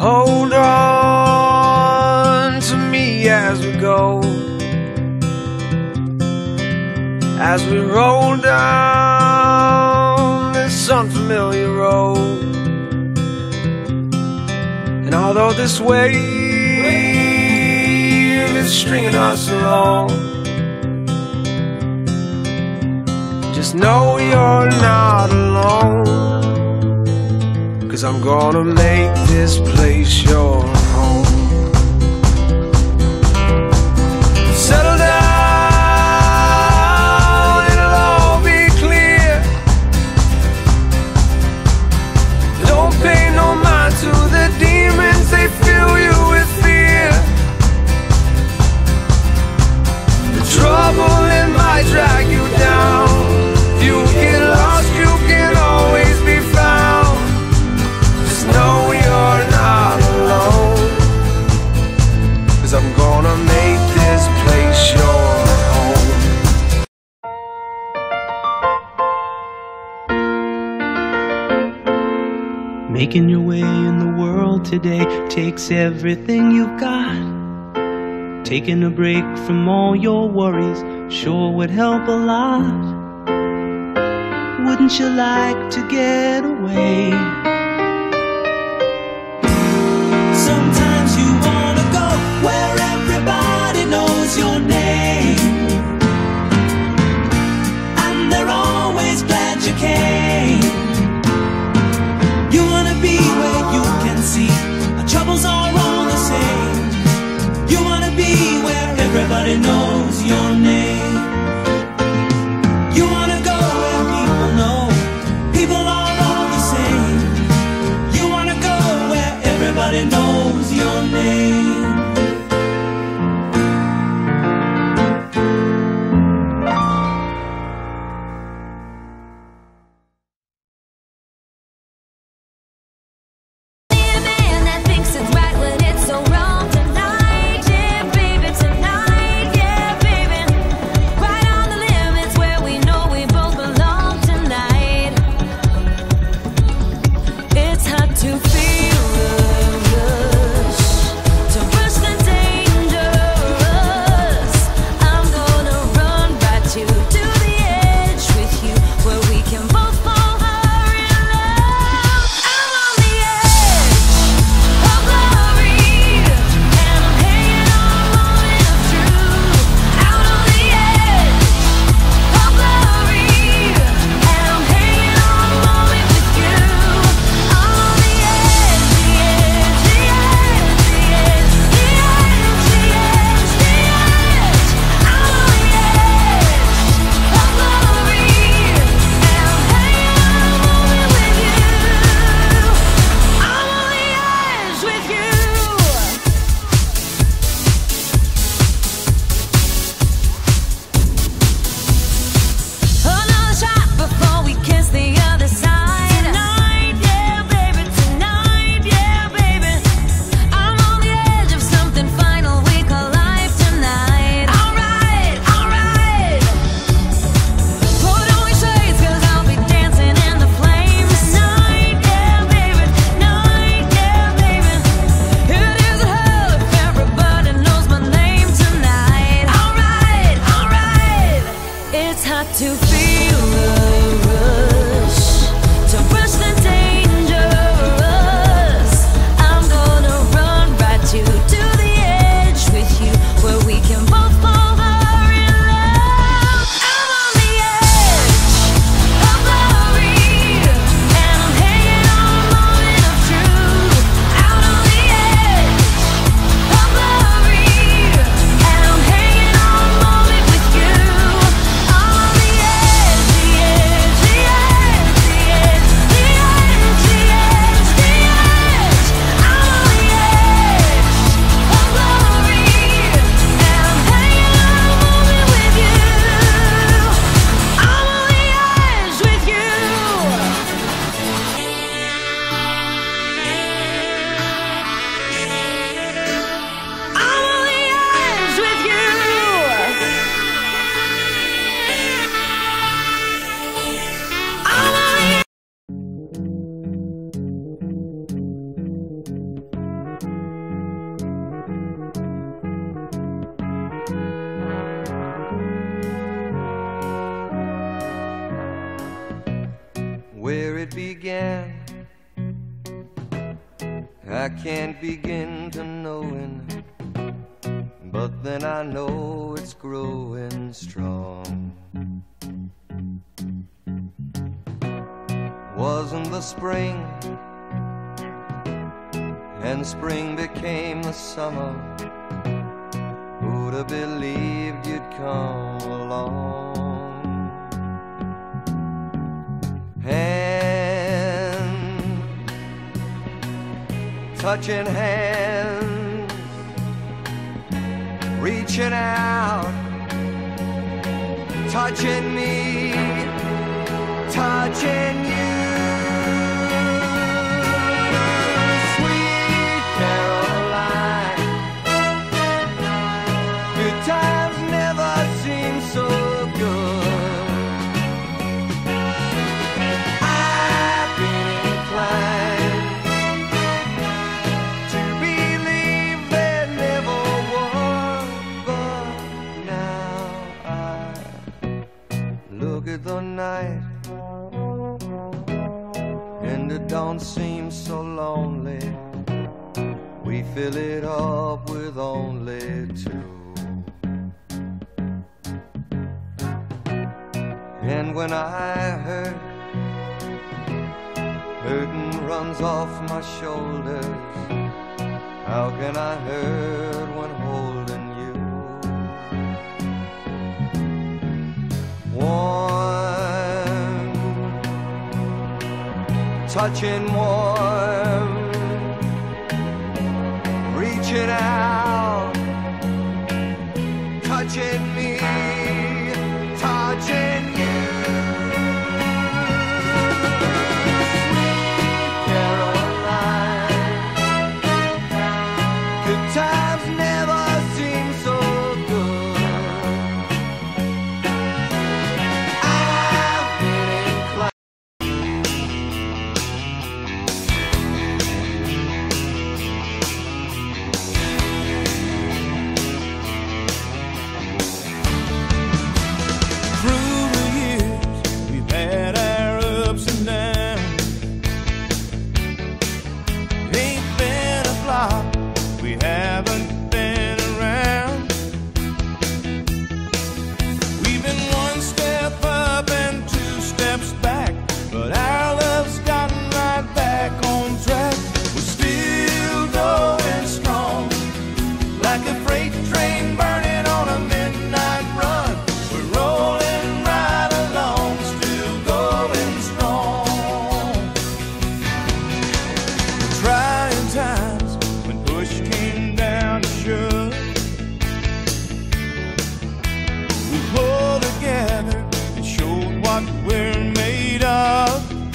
hold on to me as we go, as we roll down this unfamiliar road. And although this wave is stringing us along, just know you're not alone, 'cause I'm gonna make this place your home. Settle down, it'll all be clear. Don't pay no mind to the demons, they fill you with fear. The trouble, it might drag you down. If you get lost, you can always be found. Just know you're not alone, 'cause I'm gonna make this place your home. Making your way in the world today takes everything you've got. Taking a break from all your worries sure would help a lot. Wouldn't you like to get away? Sometimes you wanna go where everybody knows your name, and they're always glad you came. You wanna be where you can see our troubles are all the same. You wanna be where everybody knows your name. You wanna go where people know people are all the same. You wanna go where everybody knows your name. Yeah. began. I can't begin to knowing, but then I know it's growing strong. Wasn't the spring, and spring became the summer. Who'd have believed you'd come along? Hand touching hands, reaching out, touching me, touching you. Sweet Caroline, good times never seem so good. I've been inclined to believe there never was, but now I look at the night and it don't seem so lonely. We fill it up with only two. And when I hurt, hurting runs off my shoulders. How can I hurt when holding you? Warm, touching warm, reaching out, touching me, touching you. Sweet Caroline, good times never seem so good. I've been inclined. Through the years, we've had our ups and downs. Ain't been a block we haven't been around. We've been one step up and two steps back, but our love's gotten right back on track. We're still going strong, like a freight train burning on a midnight run. We're rolling right along, still going strong. Trying times when push came down to shove, we pulled together and showed what we're made of.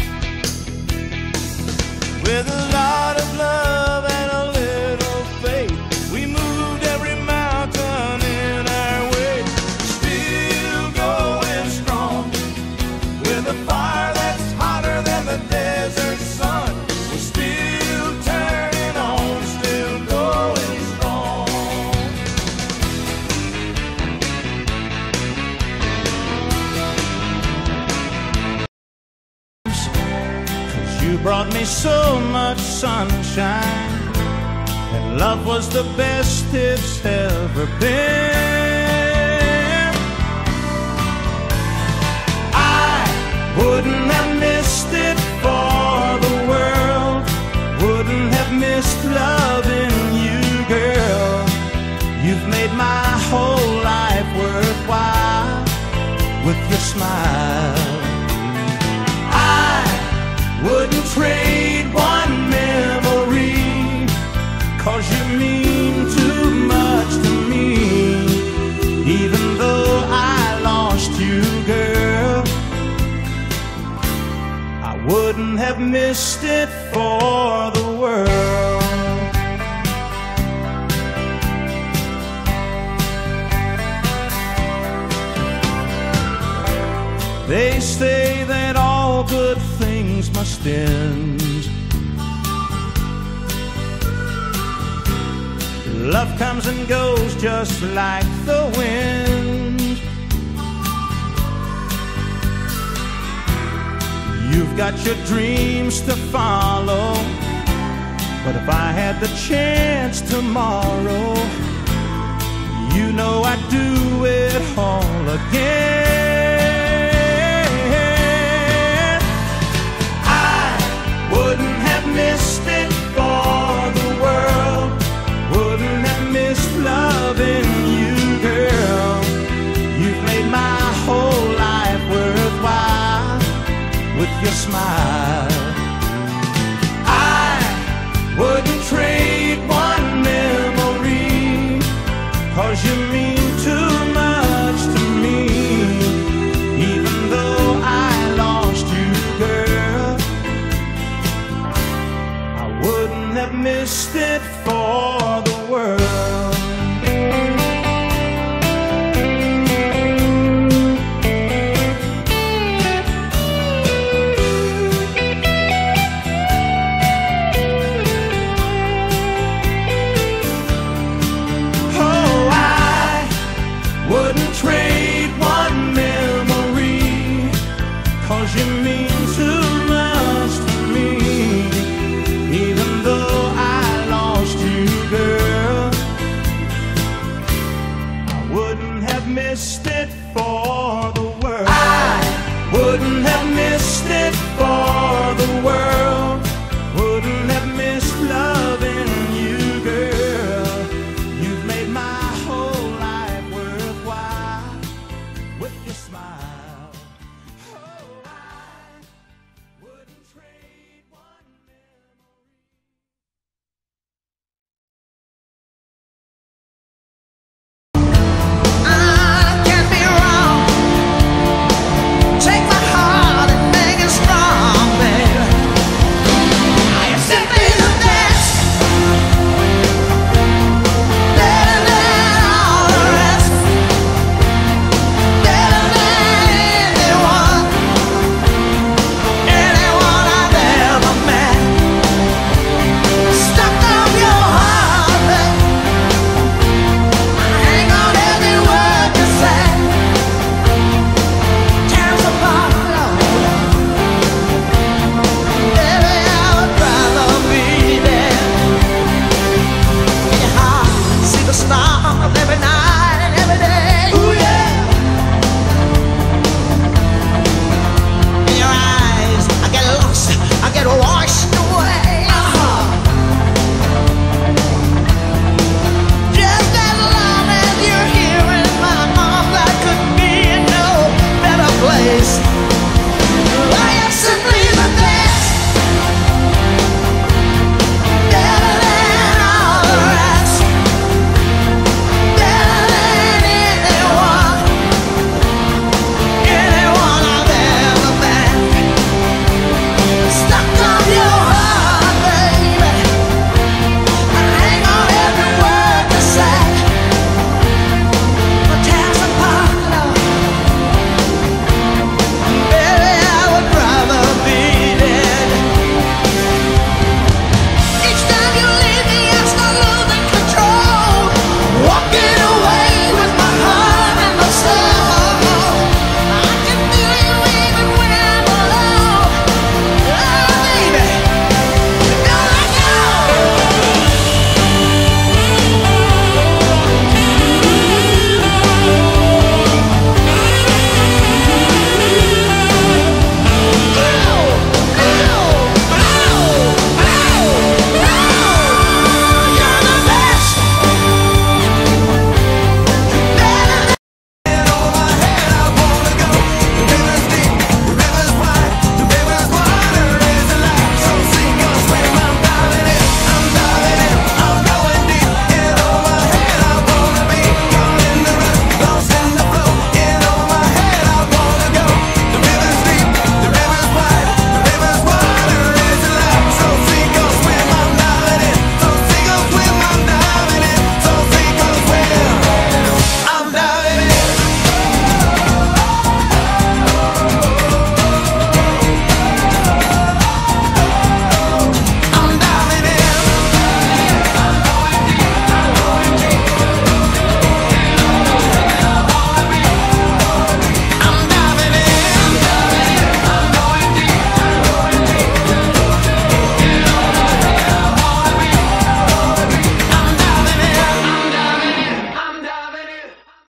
With a lot of love and a little faith, we moved every mountain in our way. Still going strong, with a fire that's hotter than the desert sun. We're still turning on, still going strong. 'Cause you brought me so much sunshine, and love was the best it's ever been. I wouldn't have missed it for the world, wouldn't have missed loving you, girl. You've made my whole life worthwhile with your smile. I wouldn't trade one memory, 'cause you mean too much to me. Even though I lost you, girl, I wouldn't have missed it for the world. They say that all good things must end. Love comes and goes just like the wind. You've you've got your dreams to follow. But if I had the chance tomorrow, you know I'd do it all again.